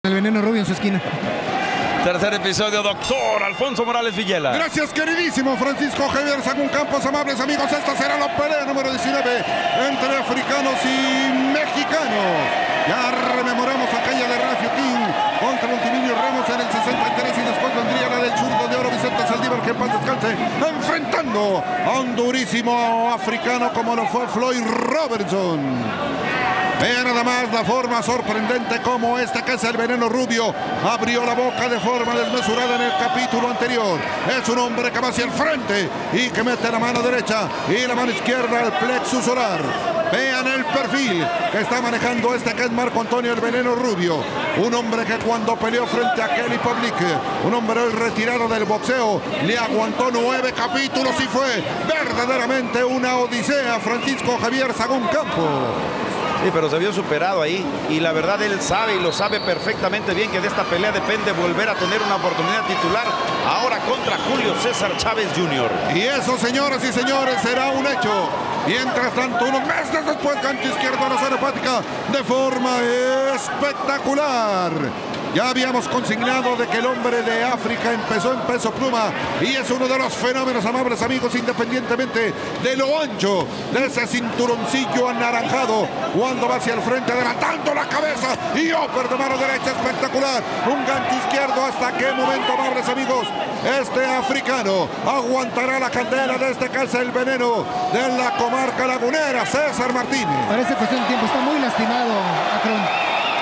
El Veneno Rubio en su esquina. Tercer episodio, doctor Alfonso Morales Villela. Gracias, queridísimo Francisco Javier Sagún Campos. Amables amigos, esta será la pelea número 19 entre africanos y mexicanos. Ya rememoramos aquella de Rafael contra Montivillo Ramos en el 63 y después vendría la del zurdo de oro Vicente Saldívar, que en paz descanse, enfrentando a un durísimo africano como lo fue Floyd Robertson. Vean nada más la forma sorprendente como esta que es el Veneno Rubio abrió la boca de forma desmesurada en el capítulo anterior. Es un hombre que va hacia el frente y que mete la mano derecha y la mano izquierda al plexus solar. Vean el perfil que está manejando este que es Marco Antonio el Veneno Rubio. Un hombre que cuando peleó frente a Kelly Public, un hombre hoy retirado del boxeo, le aguantó 9 capítulos y fue verdaderamente una odisea. Francisco Javier Sagún Campos. Sí, pero se vio superado ahí y la verdad él sabe y lo sabe perfectamente bien que de esta pelea depende volver a tener una oportunidad titular ahora contra Julio César Chávez Jr. Y eso, señoras y señores, será un hecho. Mientras tanto, unos meses después, gancho izquierdo a la zona hepática de forma espectacular. Ya habíamos consignado de que el hombre de África empezó en peso pluma y es uno de los fenómenos, amables amigos, independientemente de lo ancho de ese cinturoncillo anaranjado cuando va hacia el frente adelantando la cabeza y upper de mano derecha espectacular. Un gancho izquierdo. ¿Hasta qué momento, amables amigos, este africano aguantará la candela de este que es el Veneno de la comarca lagunera, César Martínez? Parece cuestión de tiempo, está muy lastimado Akrong.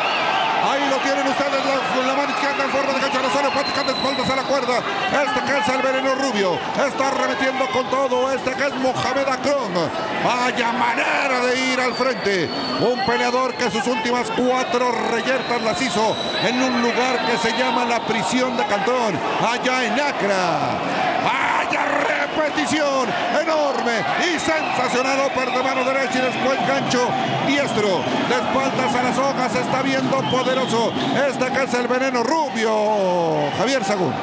Ahí lo tienen ustedes, la mano izquierda en forma de gancho a la zona hepática, de espaldas a la cuerda. Este que es el Veneno Rubio está remetiendo con todo. Este que es Mohammad Akrong. Vaya manera de ir al frente. Un peleador que sus últimas 4 reyertas las hizo en un lugar que se llama la prisión de Cantón, allá en Accra. Vaya repetición enorme y sensacional. Upper de mano derecha y después gancho diestro de espaldas a las hojas. Se está viendo poderoso este que es el Veneno Rubio, Javier Sagún.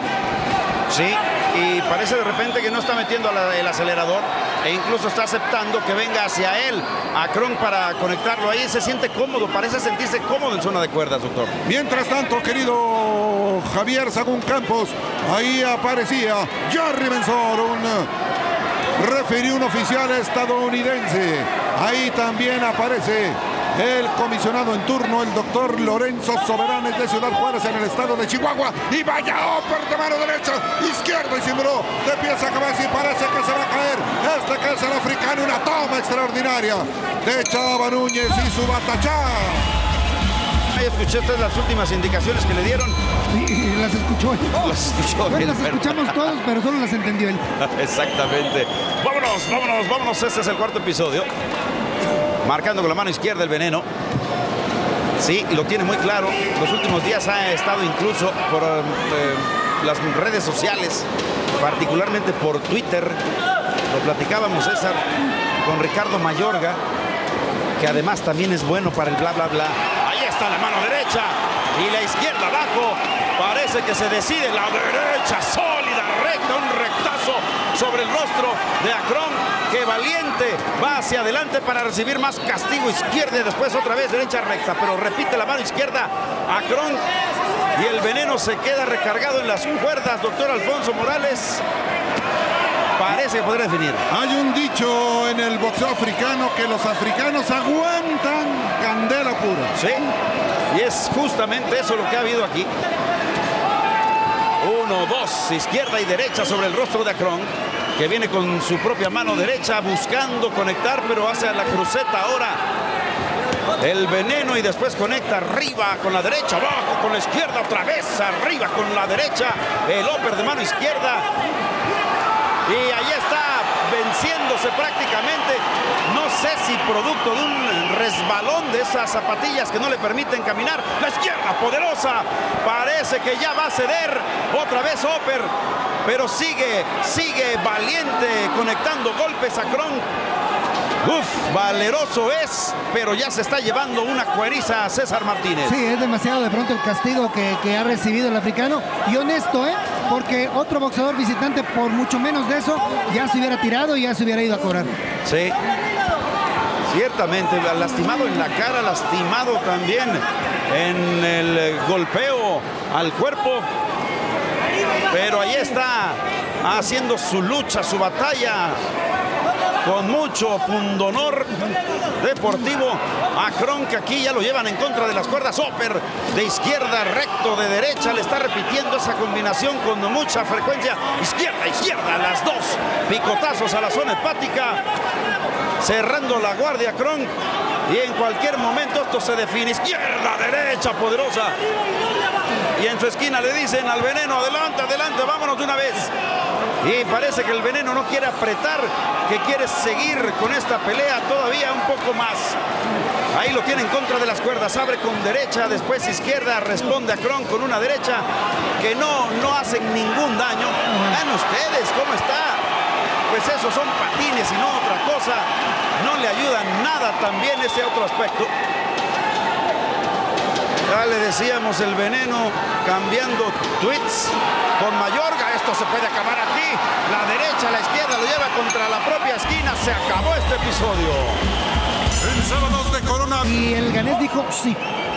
Sí, y parece de repente que no está metiendo el acelerador e incluso está aceptando que venga hacia él Akrong para conectarlo. Ahí se siente cómodo, parece sentirse cómodo en zona de cuerdas, doctor. Mientras tanto, querido Javier Sagún Campos, ahí aparecía Jerry Mensor, un referí, un oficial estadounidense. Ahí también aparece el comisionado en turno, el doctor Lorenzo Soberanes de Ciudad Juárez en el estado de Chihuahua. Y vaya upper de mano derecha, izquierda y simbró de pies a cabeza y parece que se va a caer. Este que es el africano, una toma extraordinaria de Chava Núñez y su batachá. Ahí escuché usted las últimas indicaciones que le dieron. Y las escuchó él. Las escuchó Bueno, él, las escuchamos todos, pero solo las entendió él. Exactamente. Vámonos. Este es el cuarto episodio. Marcando con la mano izquierda el Veneno. Sí, lo tiene muy claro. Los últimos días ha estado incluso por las redes sociales, particularmente por Twitter. Lo platicábamos, César, con Ricardo Mayorga, que además también es bueno para el bla, bla, bla. Ahí está la mano derecha y la izquierda abajo. Parece que se decide la derecha, sólida, recta, un rectazo sobre el rostro de Akrong. Que valiente va hacia adelante para recibir más castigo. Izquierda y después otra vez derecha recta, pero repite la mano izquierda Akrong y el Veneno se queda recargado en las cuerdas, doctor Alfonso Morales. Parece que podrá definir. Hay un dicho en el boxeo africano que los africanos aguantan candela pura. Sí, y es justamente eso lo que ha habido aquí. 1, 2, izquierda y derecha sobre el rostro de Akrong, que viene con su propia mano derecha buscando conectar, pero hace la cruceta ahora el Veneno y después conecta arriba con la derecha, abajo con la izquierda, otra vez arriba con la derecha, el upper de mano izquierda. Y ahí está venciéndose prácticamente, no sé si producto de un resbalón de esas zapatillas que no le permiten caminar. La izquierda poderosa, parece que ya va a ceder, otra vez upper, pero sigue valiente conectando golpes a Akrong. Valeroso es, pero ya se está llevando una cueriza a César Martínez. Sí, es demasiado de pronto el castigo que ha recibido el africano. Y honesto, porque otro boxeador visitante por mucho menos de eso ya se hubiera tirado y ya se hubiera ido a cobrar. Sí. Ciertamente, lastimado en la cara, lastimado también en el golpeo al cuerpo. Pero ahí está, haciendo su lucha, su batalla, con mucho pundonor deportivo. Akrong, que aquí ya lo llevan en contra de las cuerdas. Upper de izquierda, recto de derecha. Le está repitiendo esa combinación con mucha frecuencia. Izquierda, izquierda, las dos. Picotazos a la zona hepática. Cerrando la guardia Akrong. Y en cualquier momento esto se define. Izquierda, derecha, poderosa. Y en su esquina le dicen al Veneno, adelante, adelante, vámonos de una vez. Y parece que el Veneno no quiere apretar, que quiere seguir con esta pelea todavía un poco más. Ahí lo tiene en contra de las cuerdas, abre con derecha, después izquierda, responde Akrong con una derecha que no hacen ningún daño. Vean ustedes cómo está. Pues esos son patines y no otra cosa. No le ayuda nada también ese otro aspecto. Ya le decíamos, el Veneno cambiando tweets con Mayorga. Esto se puede acabar aquí. La derecha, la izquierda lo lleva contra la propia esquina. Se acabó este episodio. En sábados de Corona. Y el ganés dijo sí.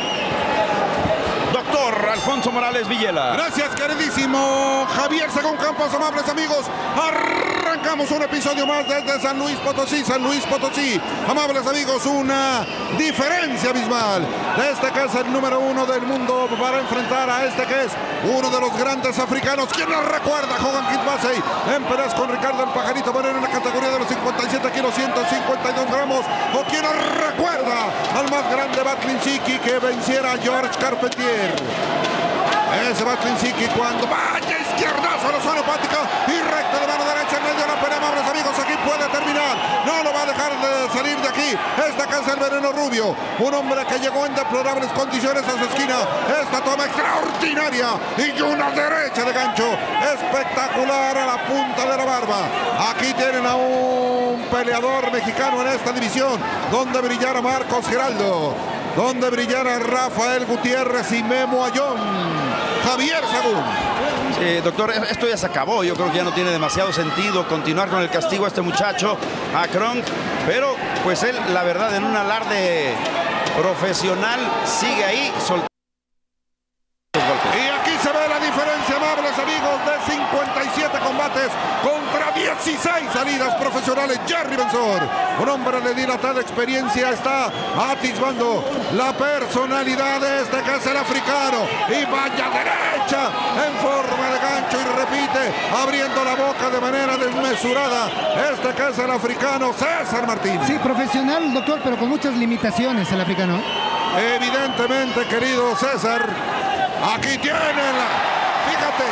Doctor Alfonso Morales Villela. Gracias, queridísimo Javier Sagún Campos, amables amigos. Arrancamos un episodio más desde San Luis Potosi. San Luis Potosí, amables amigos, una diferencia abismal. De este que es el número 1 del mundo para enfrentar a este que es uno de los grandes africanos. ¿Quién nos recuerda? Hogan Kidbasey en peleas con Ricardo el Pajarito Moreno en la categoría de los 57 kilos, 152 gramos. ¿O quién nos recuerda al más grande Batlinsiki que venciera a George Carpentier? Ese Batlinsiki cuando vaya izquierdazo a la zona hepática y recto de mano derecha en medio de la pelea, amables amigos, aquí puede terminar. No lo va a dejar de salir de aquí. Esta casa el Veneno Rubio, un hombre que llegó en deplorables condiciones a su esquina. Esta toma extraordinaria y una derecha de gancho espectacular a la punta de la barba. Aquí tienen a un peleador mexicano en esta división, donde brillara Marcos Geraldo, donde brillara Rafael Gutiérrez y Memo Ayón. Javier Sagún. Sí, doctor, esto ya se acabó. Yo creo que ya no tiene demasiado sentido continuar con el castigo a este muchacho, Akrong. Pero pues él, la verdad, en un alarde profesional, sigue ahí soltando los golpes. Y aquí se ve la diferencia, amables amigos, de 57 combates contra 16 salidas profesionales. Jerry Benzor, un hombre de dilatada experiencia, está atisbando la personalidad de este que es el africano. Y vaya derecha en forma de gancho y repite, abriendo la boca de manera desmesurada, este que es el africano César Martínez. Sí, profesional, doctor, pero con muchas limitaciones el africano. Evidentemente, querido César, aquí tienen fíjate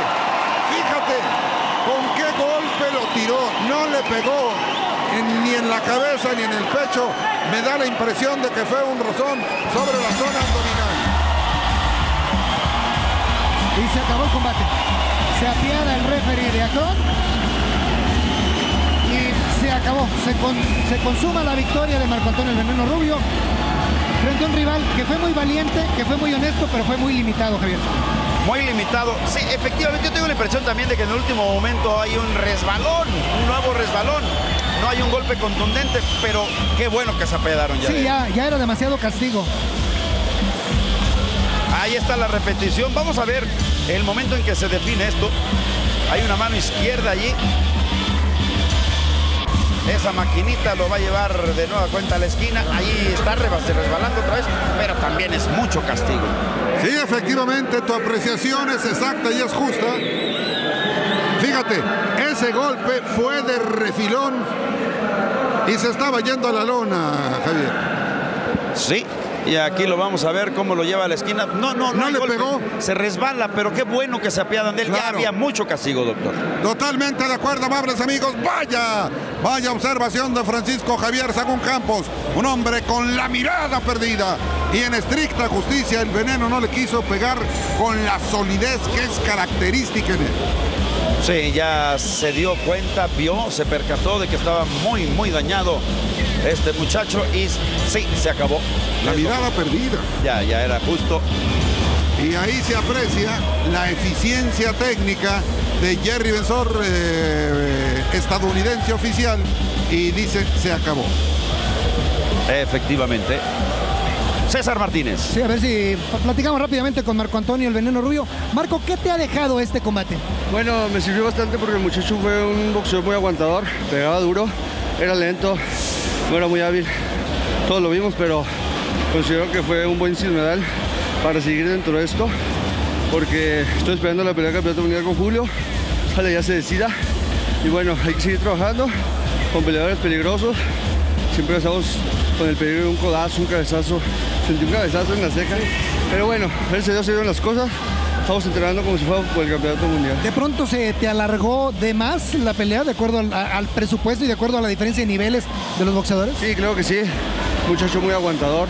con qué golpe lo tiró. No le pegó ni en la cabeza ni en el pecho. Me da la impresión de que fue un rozón sobre la zona abdominal. Y se acabó el combate. Se apiada el referee de Akrong y se acabó. Se consuma la victoria de Marco Antonio el Veneno Rubio frente a un rival que fue muy valiente, que fue muy honesto, pero fue muy limitado, Javier. Muy limitado. Sí, efectivamente, yo tengo la impresión también de que en el último momento hay un resbalón, un nuevo resbalón. No hay un golpe contundente, pero qué bueno que se apedaron ya. Sí, ya era demasiado castigo. Ahí está la repetición. Vamos a ver el momento en que se define esto. Hay una mano izquierda allí. Esa maquinita lo va a llevar de nueva cuenta a la esquina. Ahí está resbalando otra vez, pero también es mucho castigo. Sí, efectivamente, tu apreciación es exacta y es justa. Fíjate, ese golpe fue de refilón y se estaba yendo a la lona, Javier. Sí, y aquí lo vamos a ver cómo lo lleva a la esquina. No le golpe. pegó. Se resbala, pero qué bueno que se apiadan de él. Claro. Ya había mucho castigo, doctor. Totalmente de acuerdo, amables amigos. Vaya observación de Francisco Javier Sagún Campos, un hombre con la mirada perdida. Y en estricta justicia, el Veneno no le quiso pegar con la solidez que es característica en él. Sí, ya se dio cuenta, vio, se percató de que estaba muy dañado este muchacho y sí, se acabó. La mirada perdida. Ya era justo. Y ahí se aprecia la eficiencia técnica de Jerry Benzor, estadounidense oficial, y dice, se acabó. Efectivamente. César Martínez. Sí, a ver si platicamos rápidamente con Marco Antonio el Veneno Rubio. Marco, ¿qué te ha dejado este combate? Bueno, me sirvió bastante porque el muchacho fue un boxeador muy aguantador, pegaba duro, era lento, no era muy hábil. Todos lo vimos, pero considero que fue un buen sinodal para seguir dentro de esto, porque estoy esperando la pelea de campeonato mundial con Julio. Ojalá ya se decida. Y bueno, hay que seguir trabajando con peleadores peligrosos. Siempre estamos con el peligro de un codazo, un cabezazo. Sentí un cabezazo en la ceja. Pero bueno, gracias a Dios se dieron las cosas. Estamos entrenando como si fuera por el campeonato mundial. ¿De pronto se te alargó de más la pelea de acuerdo al presupuesto y de acuerdo a la diferencia de niveles de los boxeadores? Sí, creo que sí. Muchacho muy aguantador.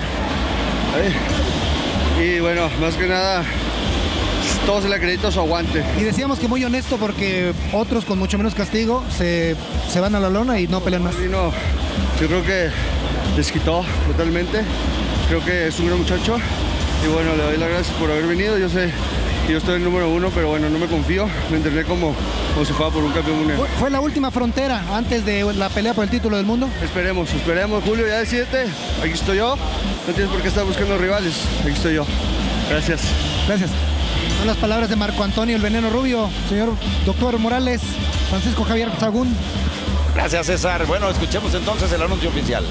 Y bueno, más que nada, todo se le acredita su aguante. Y decíamos que muy honesto porque otros con mucho menos castigo se van a la lona y no pelean más. Sí, no, yo creo que desquitó totalmente. Creo que es un gran muchacho. Y bueno, le doy las gracias por haber venido. Yo sé que yo estoy en el número 1, pero bueno, no me confío. Me entrené como si fuera por un campeón mundial. ¿Fue la última frontera antes de la pelea por el título del mundo? Esperemos, Julio, ya decídete. Aquí estoy yo. No tienes por qué estar buscando rivales. Aquí estoy yo. Gracias. Gracias. Son las palabras de Marco Antonio el Veneno Rubio. Señor doctor Morales, Francisco Javier Sagún. Gracias, César. Bueno, escuchemos entonces el anuncio oficial.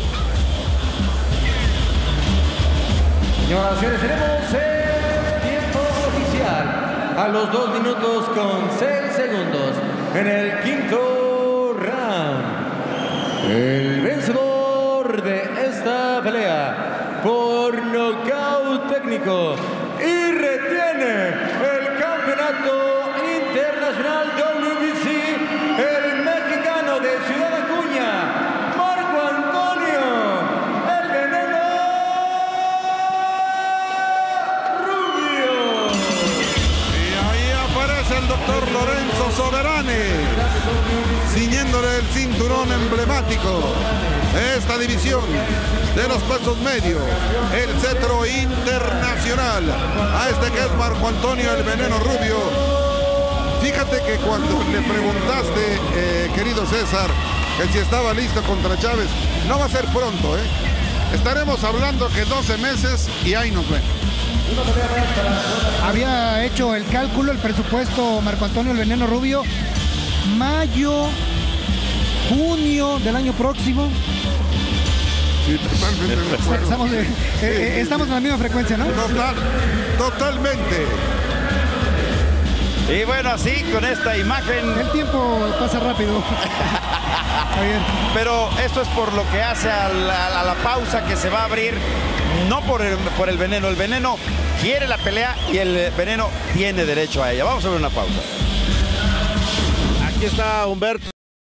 Señoras y señores, tenemos el tiempo oficial a los 2 minutos con 6 segundos en el quinto round. El vencedor de esta pelea por nocaut técnico y retiene el campeonato internacional WBC, el mexicano de Ciudad Acuña, Marco Antonio el Veneno Rubio. Y ahí aparece el doctor Lorenzo Soberani, ciñéndole el cinturón emblemático de esta división de los pesos medios, el cetro internacional, a este que es Marco Antonio el Veneno Rubio. Fíjate que cuando le preguntaste, querido César, que si estaba listo contra Chávez, no va a ser pronto, estaremos hablando que 12 meses y ahí nos ven. Había hecho el cálculo, el presupuesto Marco Antonio el Veneno Rubio, mayo, junio del año próximo. Sí, totalmente de acuerdo. Estamos en la misma frecuencia, ¿no? Totalmente. Y bueno, así con esta imagen. El tiempo pasa rápido. Pero esto es por lo que hace a la pausa que se va a abrir, no por el Veneno. El Veneno quiere la pelea y el Veneno tiene derecho a ella. Vamos a ver una pausa. Aquí está Humberto.